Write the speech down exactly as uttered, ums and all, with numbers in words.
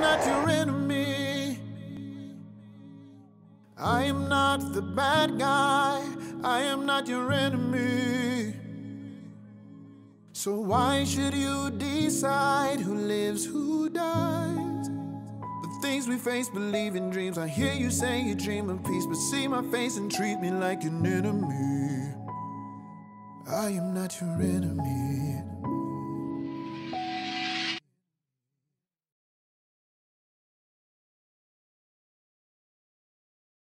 not your enemy. I am not the bad guy. I am not your enemy. So why should you decide who lives, who dies? The things we face, believe in dreams. I hear you say you dream of peace, but see my face and treat me like an enemy. I am not your enemy.